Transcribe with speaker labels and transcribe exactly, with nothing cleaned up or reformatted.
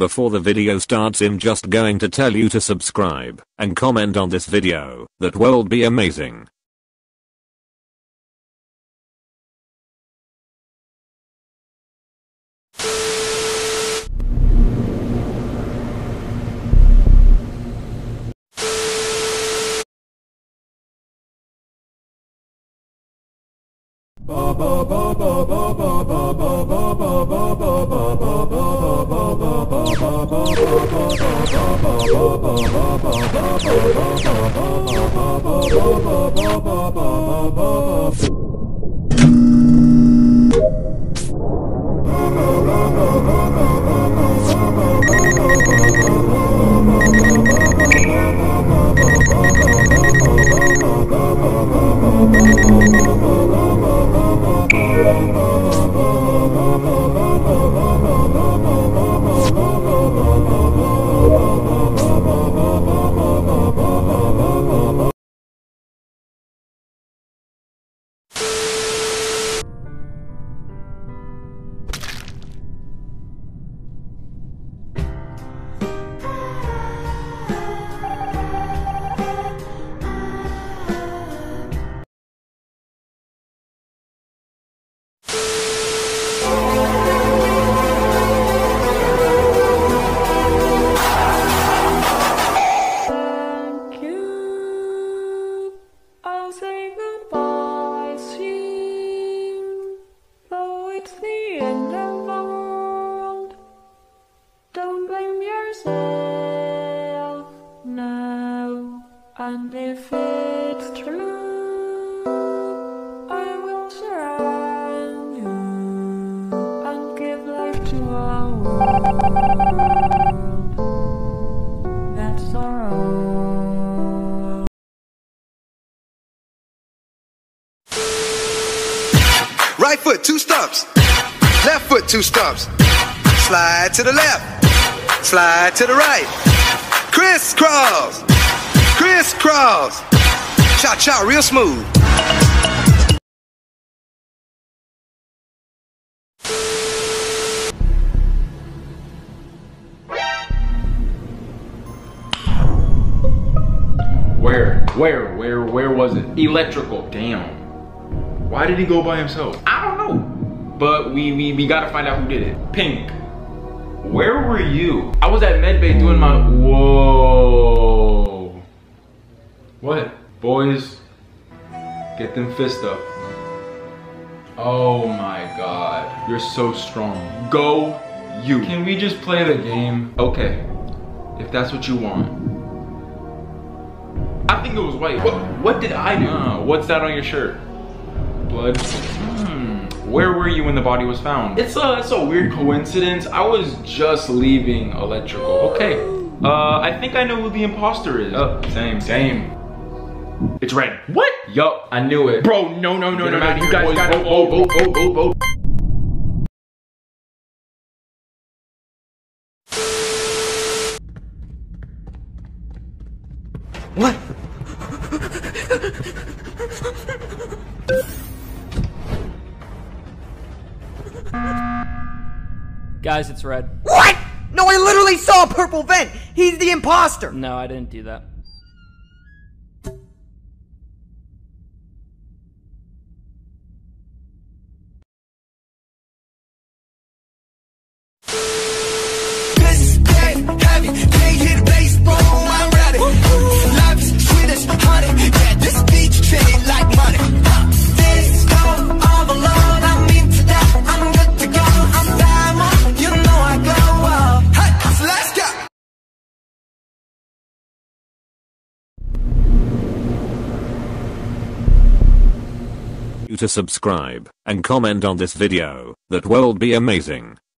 Speaker 1: Before the video starts, I'm just going to tell you to subscribe and comment on this video. That will be amazing.
Speaker 2: And if it's true, I will surround you and give life to our world. That's our own.
Speaker 3: Right foot, two stumps. Left foot, two stumps. Slide to the left. Slide to the right. Crisscross. Crisscross. Cha-cha, real smooth.
Speaker 4: Where? Where? Where? Where was it? Electrical. Damn.
Speaker 5: Why did he go by himself?
Speaker 4: I don't know. But we we, we gotta find out who did it. Pink. Where were you? I was at medbay doing my. Whoa. What? Boys, get them fists up. Oh my god. You're so strong. Go you. Can we just play the game? Okay. If that's what you want. I think it was white. What, what did I do? Uh, what's that on your shirt? Blood. Hmm. Where were you when the body was found? It's a, it's a weird coincidence. I was just leaving electrical. Okay. Uh, I think I know who the imposter is. Oh, same, same. It's red. What? Yup, I knew it. Bro, no, no, no, no, no. You guys gotta vote, vote, vote, vote, vote.
Speaker 3: What?
Speaker 6: Guys, it's red.
Speaker 7: What? No, I literally saw a purple vent. He's the imposter.
Speaker 6: No, I didn't do that.
Speaker 1: To subscribe and comment on this video. That will be amazing.